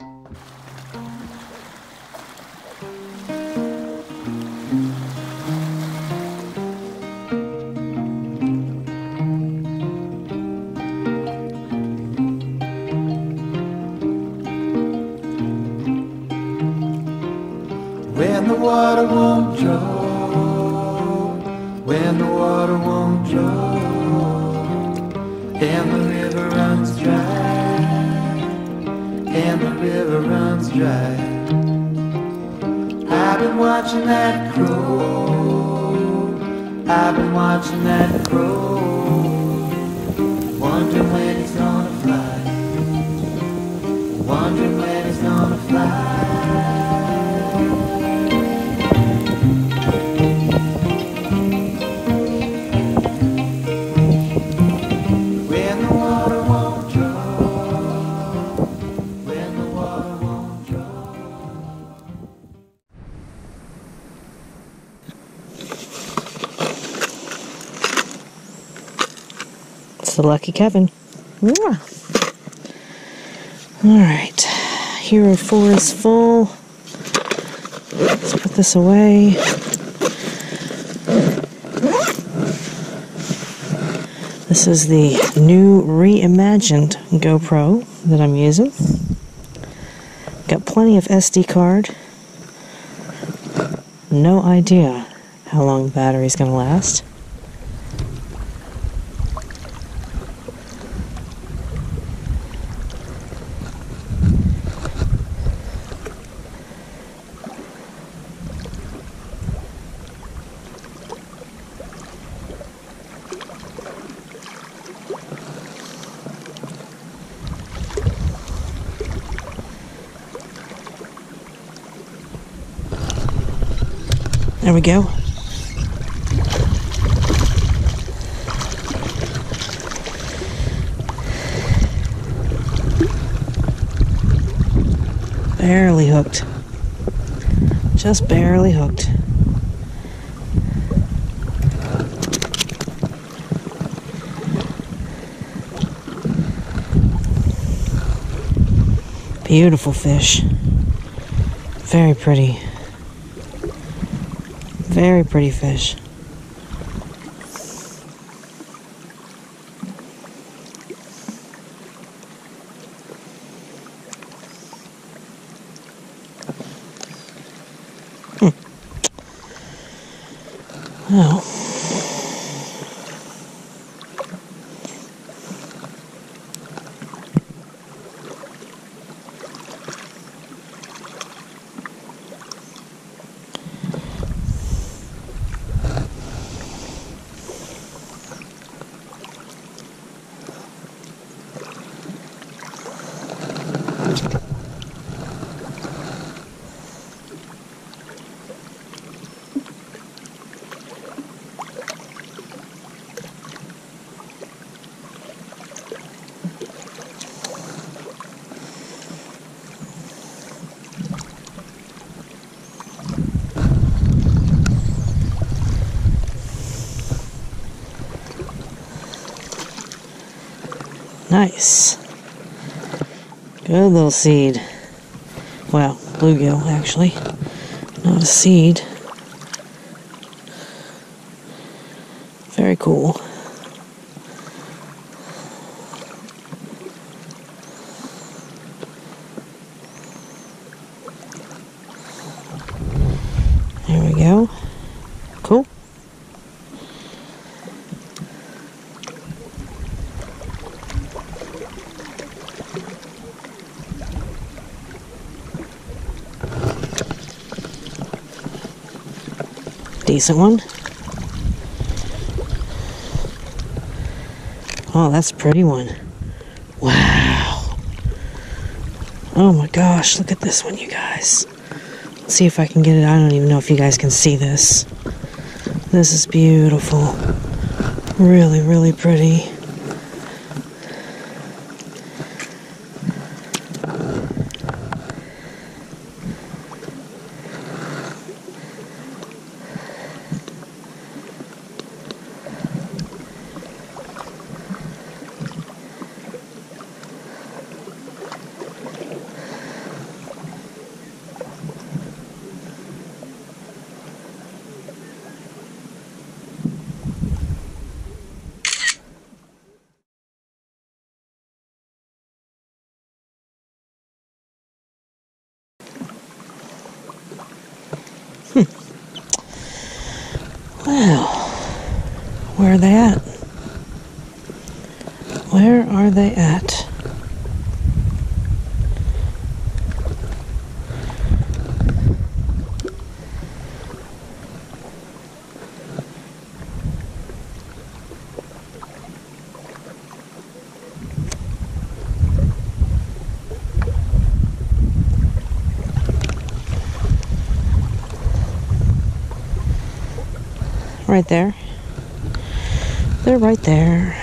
When the water won't draw, when the water won't draw, and the river runs dry, and the river runs dry. I've been watching that crow, I've been watching that crow, wondering when he's gonna fly, wondering when he's gonna fly. It's the Lucky Kevin. Yeah. Alright. Hero 4 is full. Let's put this away. This is the new reimagined GoPro that I'm using. Got plenty of SD card. No idea how long the battery's going to last. There we go. Barely hooked. Just barely hooked. Beautiful fish. Very pretty. Very pretty fish. Well. Nice. Good little seed. Well, bluegill, actually. Not a seed. Very cool. There we go. Cool. Decent one. Oh, that's a pretty one. Wow. Oh my gosh, look at this one, you guys. Let's see if I can get it. I don't even know if you guys can see this. This is beautiful. Really, really pretty. Well, where are they at? Where are they at? Right there. They're right there.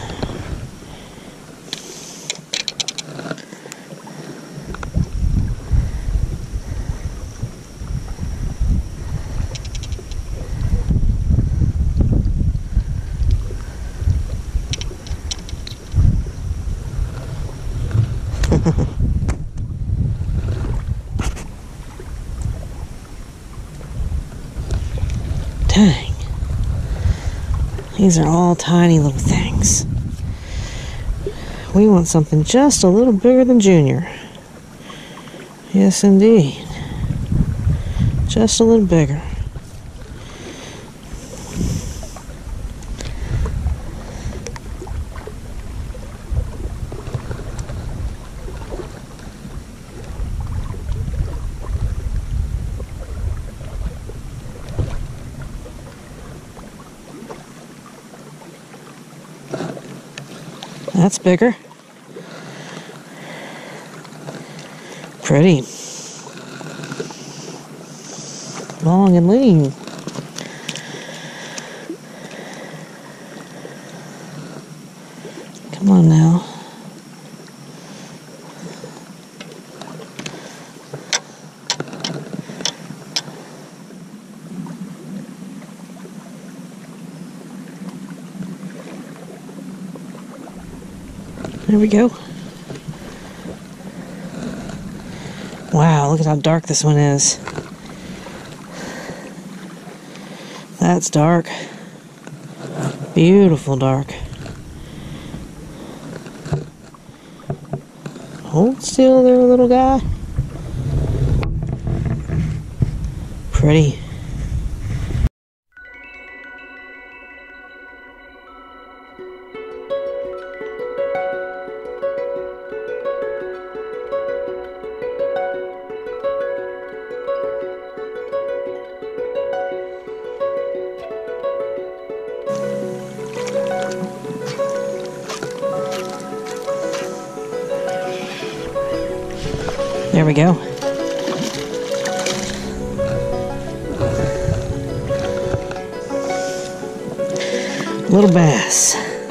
Dang. These are all tiny little things. We want something just a little bigger than Junior. Yes, indeed. Just a little bigger. That's bigger. Pretty. Long and lean. Come on now. There we go. Wow, look at how dark this one is. That's dark. Beautiful dark. Hold still there, little guy. Pretty. There we go. Little bass.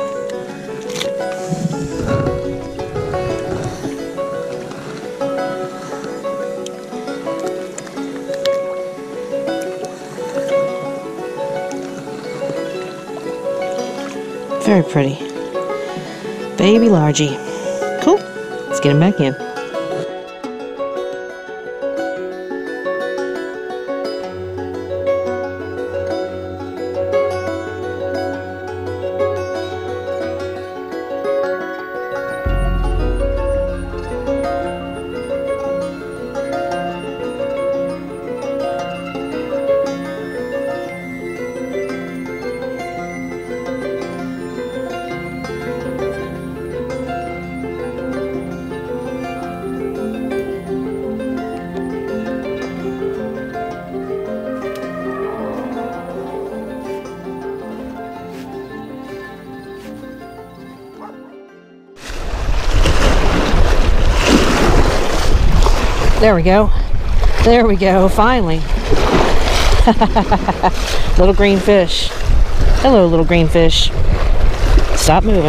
Very pretty. Baby largie. Cool. Let's get him back in. There we go. There we go, finally. Little green fish. Hello, little green fish. Stop moving.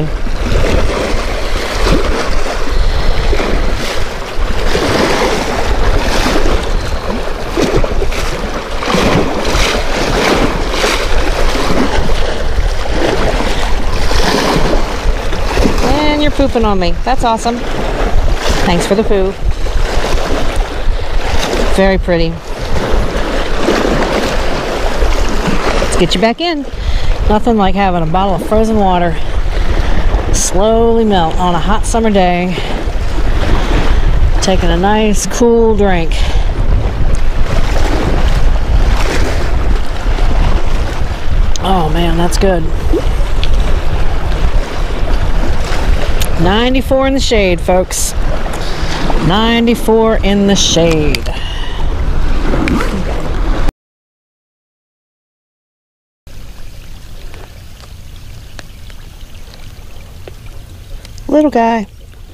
And you're pooping on me. That's awesome. Thanks for the poo. Very pretty. Let's get you back in. Nothing like having a bottle of frozen water slowly melt on a hot summer day. Taking a nice cool drink. Oh man, that's good. 94 in the shade, folks. 94 in the shade. Little guy.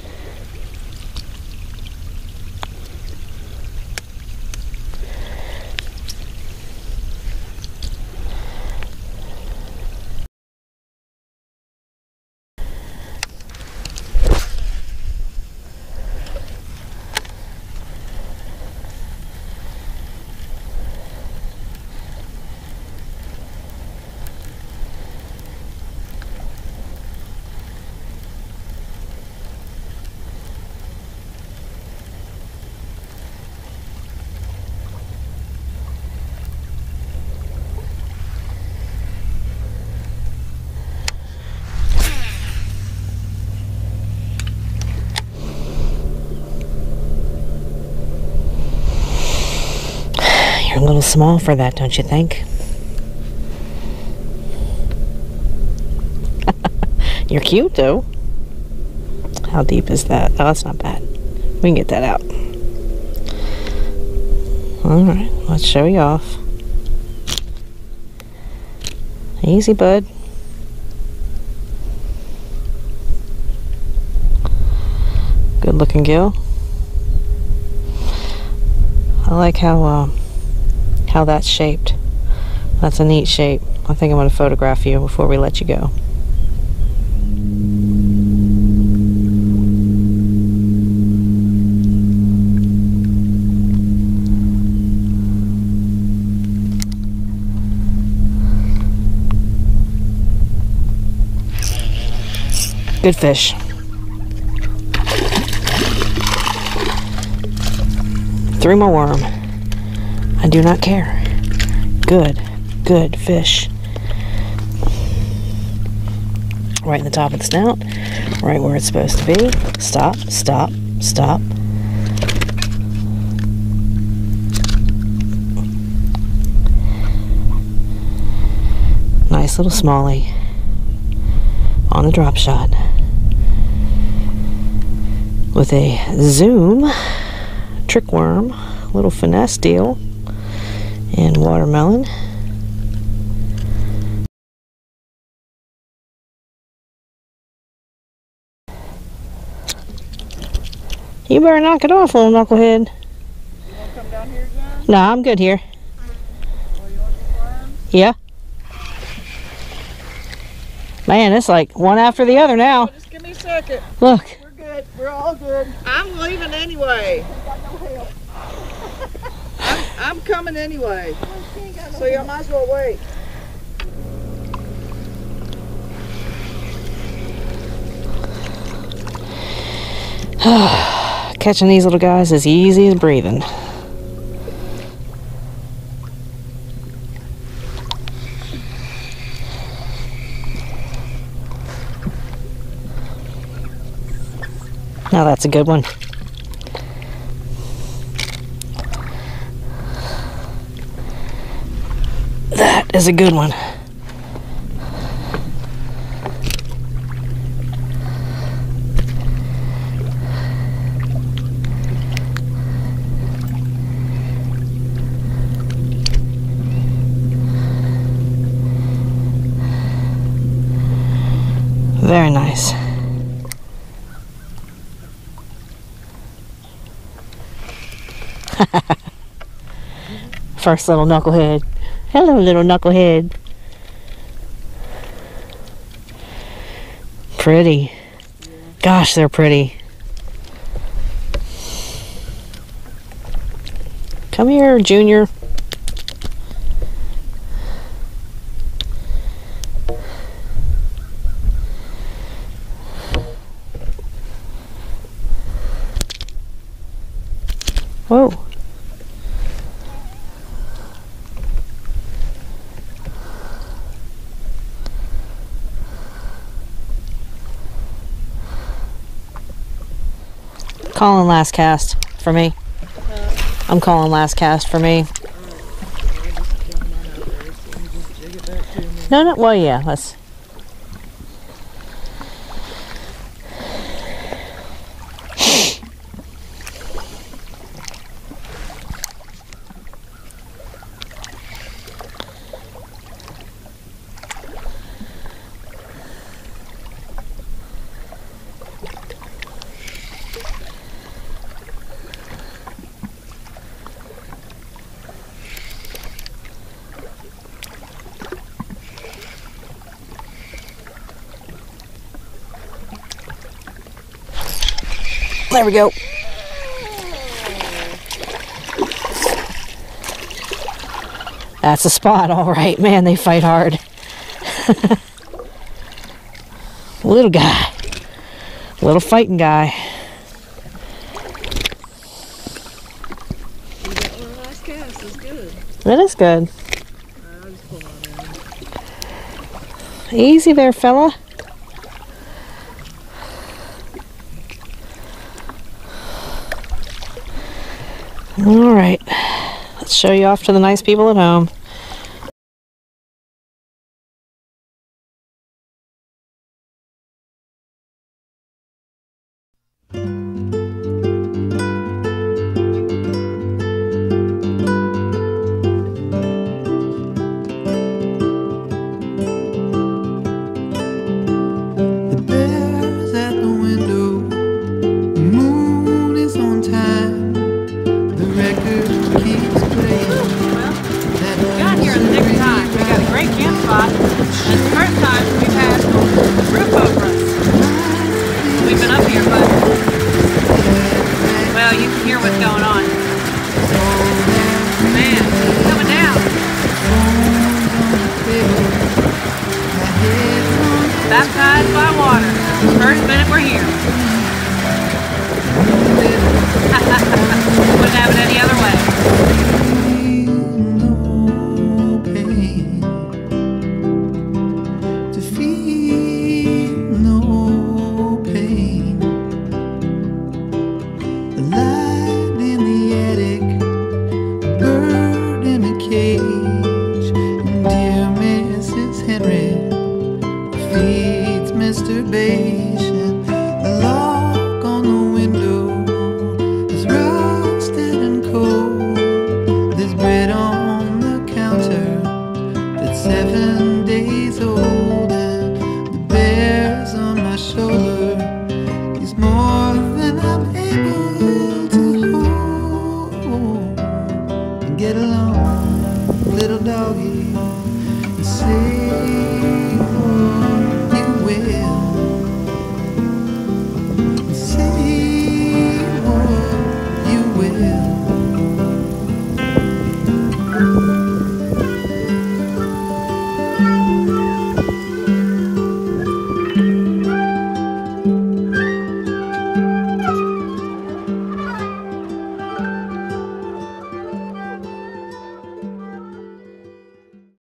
You're a little small for that, don't you think? You're cute, though. How deep is that? Oh, that's not bad. We can get that out. Alright, let's show you off. Easy, bud. Good looking gill. I like how that's shaped. That's a neat shape. I think I'm going to photograph you before we let you go. Good fish. Threw my worm. I do not care. Good, good fish. Right in the top of the snout. Right where it's supposed to be. Stop, stop, stop. Nice little smallie on the drop shot with a zoom trick worm, little finesse deal, and watermelon. You better knock it off, little knucklehead. You want to come down here, John? No, I'm good here. Or you want to climb? Yeah. Man, it's like one after the other now. Just give me a second. Look. We're good. We're all good. I'm leaving anyway. Got no help. I'm coming anyway. So you might as well wait. Catching these little guys is easy as breathing. Now that's a good one. That is a good one. Very nice. First little knucklehead. Hello, little knucklehead. Pretty. Gosh, they're pretty. Come here, Junior. Whoa. Calling last cast for me. I'm calling last cast for me. No, well, yeah, let's... There we go. That's a spot, all right. Man, they fight hard. Little guy. Little fighting guy. You got one nice cast. It's good. That is good. I'll just pull on in. Easy there, fella. All right. Let's show you off to the nice people at home. The bear's at the window, the moon is on time, the record keeps playing. We got here in the nick of time. We got a great camp spot. It's the first time we've had roof over us. We've been up here, but well, you can hear what's going on. Man, it's coming down. Baptized by water. First minute we're here. Wouldn't have it any other way. To feel no pain. A light in the attic, a bird in a cage, and dear Mrs. Henry feeds masturbation. The lock on the window is rusted and cold. There's bread on the counter that's 7 days old, and the bear's on my shoulder. He's more than I'm able